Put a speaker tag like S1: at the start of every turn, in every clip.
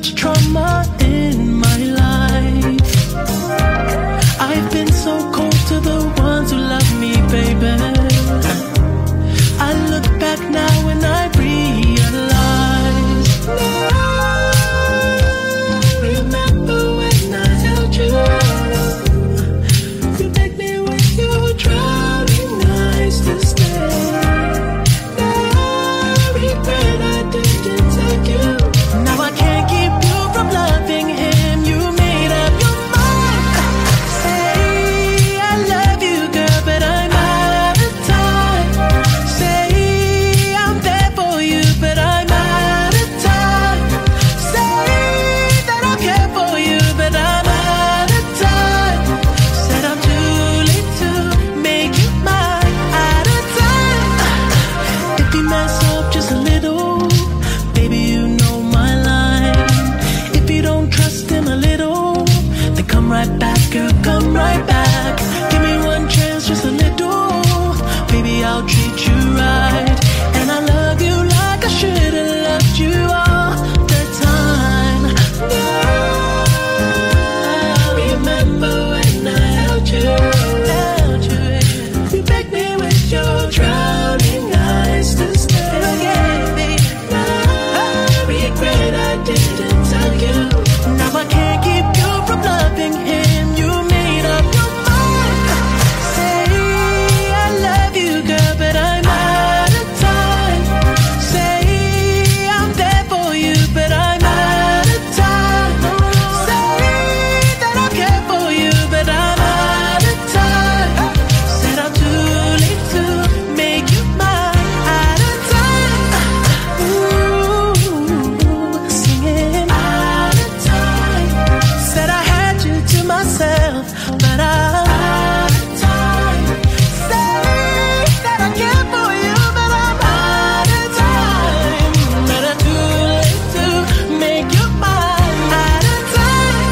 S1: much trauma in my life. I've been so cold to the ones who love me, baby. I look back now and I realize. Remember when I held you? You begged me with your drowning eyes to stay. Now regret I didn't take you. Now I can't keep you from loving him. You made up your mind. Say I love you, girl, but I'm out of time. Say I'm there for you, but I'm out of time. Say that I care for you, but I'm out of time. Said I'm too late to make you mine. Out of time. If you mess up just a little, baby, you know my line. If you don't trust him a little, then come right back, girl, come right back. Give me one chance, just a little. Baby, I'll treat you right. And I love you like I should have loved you all the time. Now, remember when I held you? You begged me with your drowning eyes to stay. Now, regret I didn't tell you. Now I can't keep you from loving him. You made up your mind. Say I love you, girl, but I'm out of time. Say I'm there for you, but I'm out of time. Say that I care for you, but I'm out of time. Said I'm too late to make you mine. Out of time. Ooh, singing out of time. Said I had you to myself, but I'm out of time. Say that I care for you, but I'm out of time. But I'm too late to make you mine. Out of time.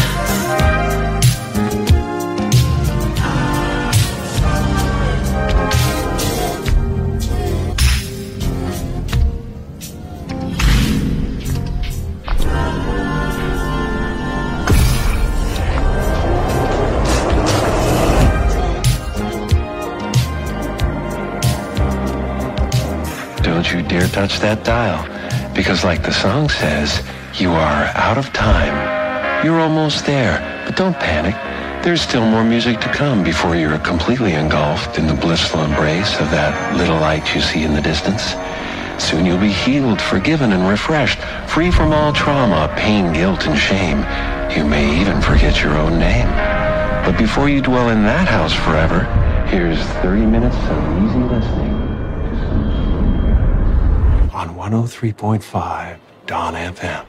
S2: Don't you dare touch that dial, because like the song says, you are out of time. You're almost there, but don't panic. There's still more music to come before you're completely engulfed in the blissful embrace of that little light you see in the distance. Soon you'll be healed, forgiven, and refreshed, free from all trauma, pain, guilt, and shame. You may even forget your own name. But before you dwell in that house forever, here's 30 minutes of easy listening on 103.5 Dawn FM.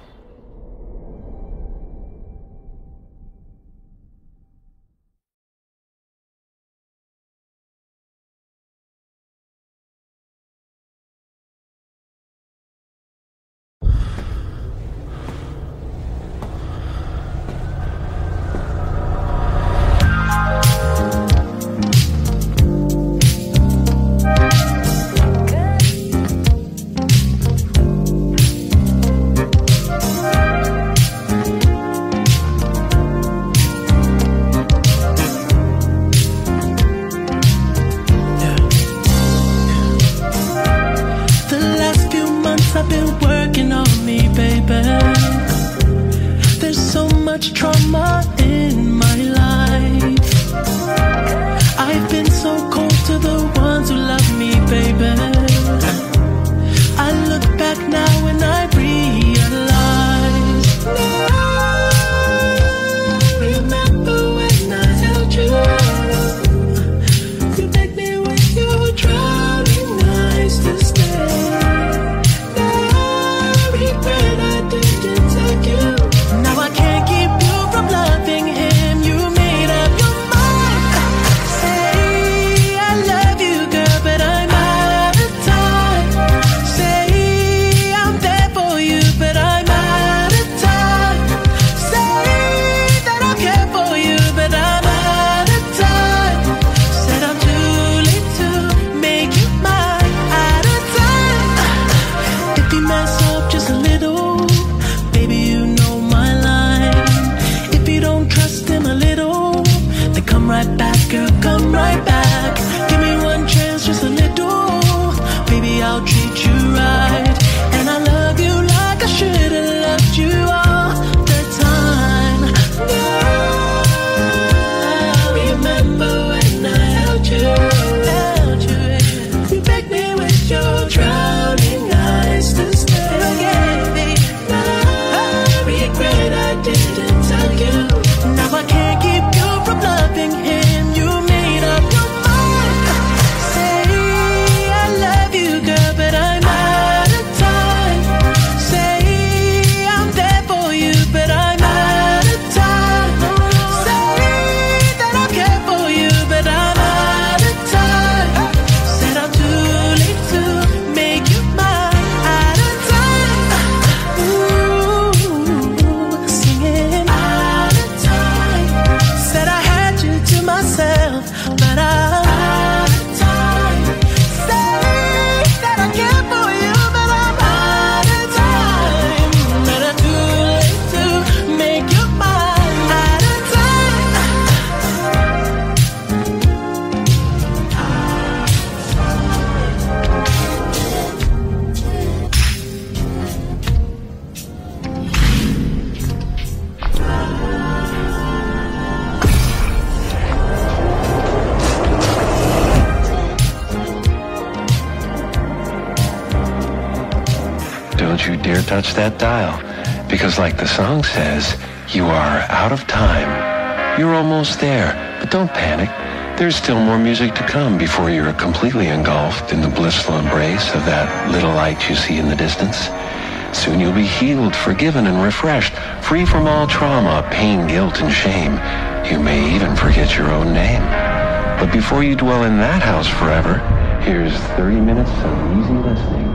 S2: Don't you dare touch that dial, because like the song says, you are out of time. You're almost there, but don't panic. There's still more music to come before you're completely engulfed in the blissful embrace of that little light you see in the distance. Soon you'll be healed, forgiven, and refreshed, free from all trauma, pain, guilt, and shame. You may even forget your own name. But before you dwell in that house forever, here's 30 minutes of easy listening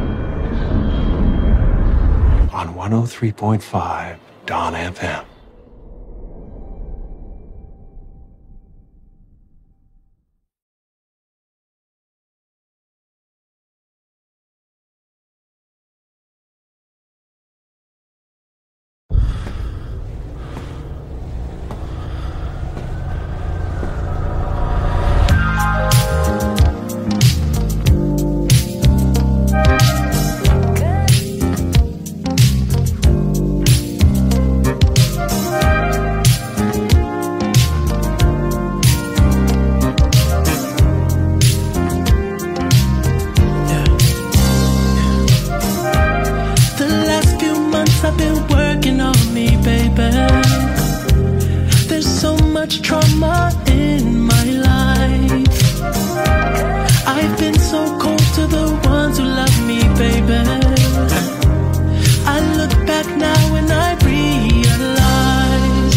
S2: on 103.5 Dawn FM.
S1: I've been working on me, baby. There's so much trauma in my life. I've been so cold to the ones who love me, baby. I look back now and I realize.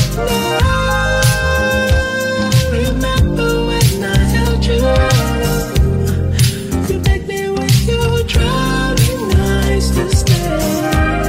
S1: Remember when I held you? You begged me with your drowning eyes to stay.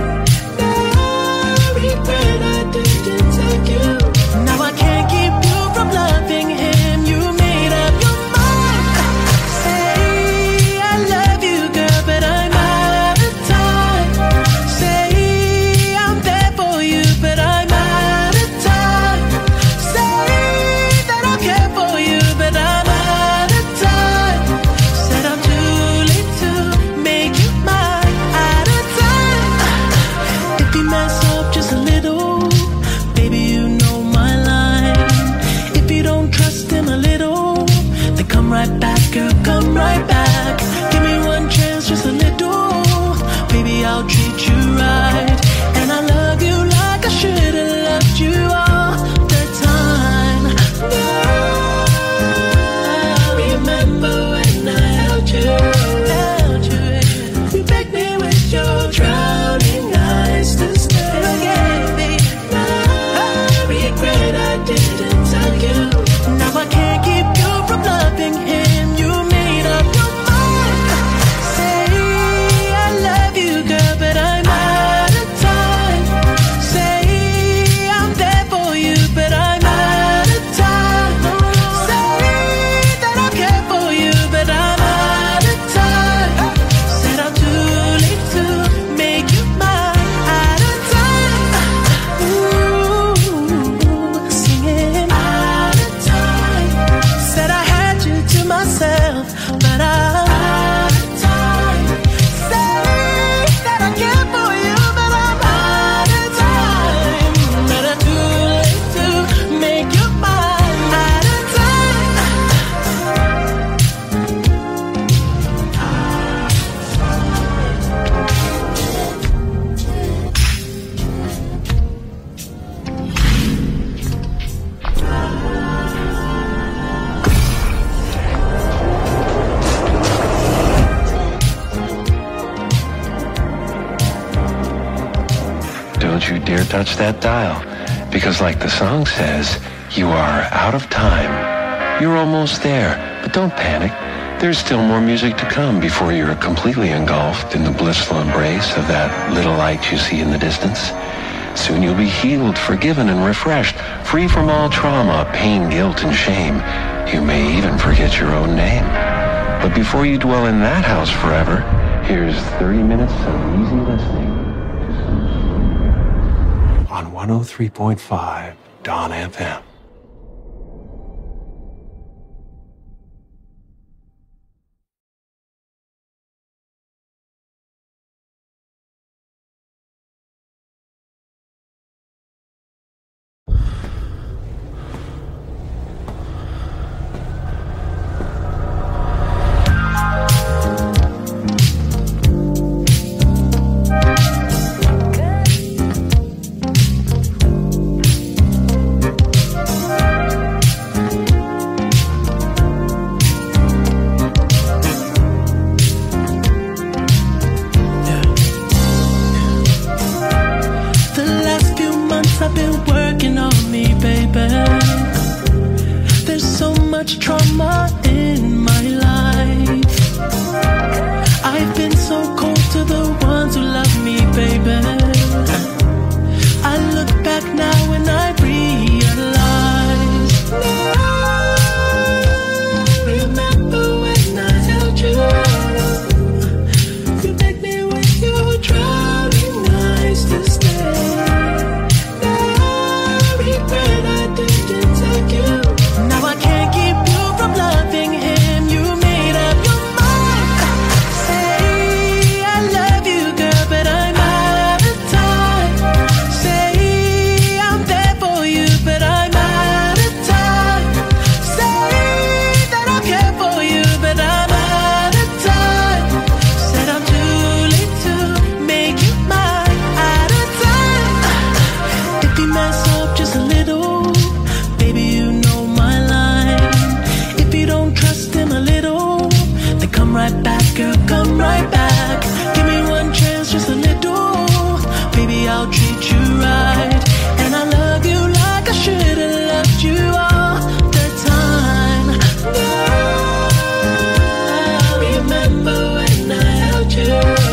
S1: Now I can't keep you from loving him. You made up your mind. Say I love you, girl, but I'm out of time. Say I'm there for you, but I'm out of time. Say that I'll care for you, but I'm out of time. Said I'm too late to make you mine. Out of time. If you mess up just a little, baby, you know my line. If you don't trust him a little, then come right back, girl, come right back. Give me one chance, just a little. Baby, I'll treat you right. And I love you like I should have loved you all the time. Now, remember when I held you? You begged me with your drowning eyes to stay. Regret I didn't tell you. Now I can't keep you from loving him. You made up your mind. Say I love you, girl, but I'm out of time. Say I'm there for you, but I'm out of time. Say that I'll care for you, but I'm out of time. Said I'm too late to make you mine. Out of time. Ooh, singing out of time. Said I had you to myself, but I'm out of time. Say that I care for you, but I'm out of time. But I'm too late to make you mine. Out of time.
S2: Don't you dare touch that dial, because like the song says, you are out of time. You're almost there, but don't panic. There's still more music to come before you're completely engulfed in the blissful embrace of that little light you see in the distance. Soon you'll be healed, forgiven, and refreshed, free from all trauma, pain, guilt, and shame. You may even forget your own name. But before you dwell in that house forever, here's 30 minutes of easy listening on 103.5 Dawn FM.
S1: much trauma in my life. I've been so cold to the ones who love me, baby. I look back now and I realize. Remember when I held you? You begged me with your drowning eyes to stay. Now I regret I didn't take you. Now I can't keep you from loving him. You made up your mind. Say I love you, girl, but I'm out of time. Say I'm there for you, but I'm out of time. Say that I care for you, but I'm out of time. Said I'm too late to make you mine. Out of time. If you mess up just a little, baby, you know my line. If you don't trust him a little, then come right back, girl, come right back. Give me one chance, just a little. Baby, I'll treat you right. And I love you like I should have loved you all the time. Now, remember when I held you?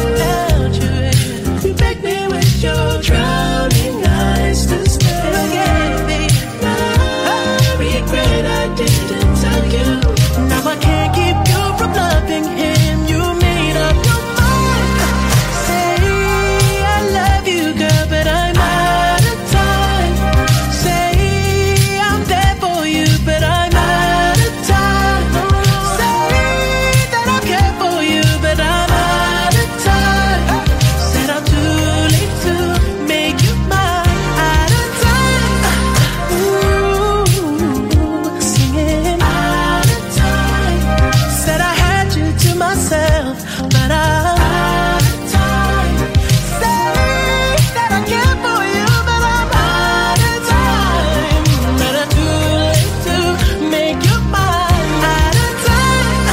S1: You begged me with your drowning eyes to stay. Now I regret I didn't tell you. Now I can't keep you from loving him. You made up your mind. Say I love you, girl, but I'm out of time. Say I'm there for you, but I'm out of time. Say that I care for you, but I'm out of time. Said I'm too late to make you mine. Out of time. Ooh, singing out of time. Said I had you to myself, but I'm out of time. Say that I care for you, but I'm out of time. But I'm too late to make you mine. Out of time.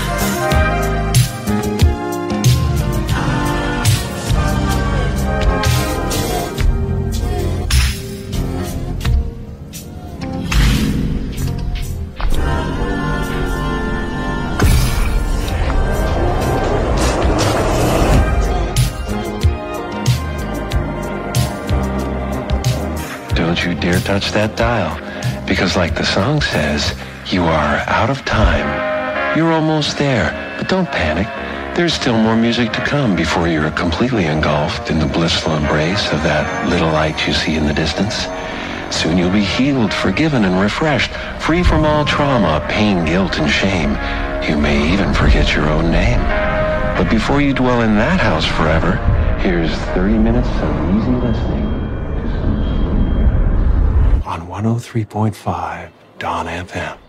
S2: Don't you dare touch that dial, because like the song says, you are out of time. You're almost there, but don't panic. There's still more music to come before you're completely engulfed in the blissful embrace of that little light you see in the distance. Soon you'll be healed, forgiven, and refreshed, free from all trauma, pain, guilt, and shame. You may even forget your own name. But before you dwell in that house forever, here's 30 minutes of easy listening on 103.5 Dawn FM.